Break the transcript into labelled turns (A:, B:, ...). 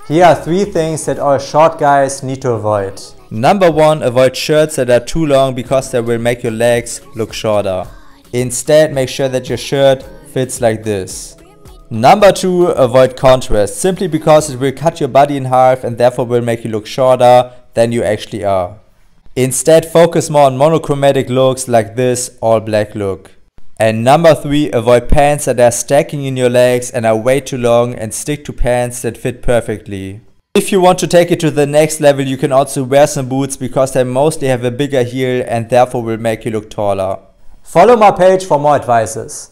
A: Here are 3 things that all short guys need to avoid.
B: Number 1, avoid shirts that are too long because they will make your legs look shorter. Instead, make sure that your shirt fits like this. Number 2, avoid contrast, simply because it will cut your body in half and therefore will make you look shorter than you actually are. Instead, focus more on monochromatic looks like this all black look. And number 3, avoid pants that are stacking in your legs and are way too long, and stick to pants that fit perfectly. If you want to take it to the next level, you can also wear some boots because they mostly have a bigger heel and therefore will make you look taller.
A: Follow my page for more advices.